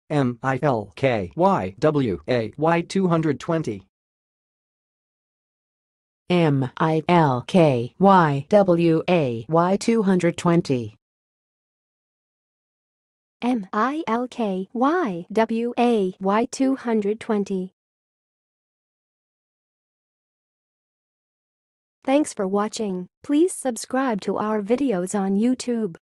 milkyway220. milkyway220. milkyway220. Thanks for watching. Please subscribe to our videos on YouTube.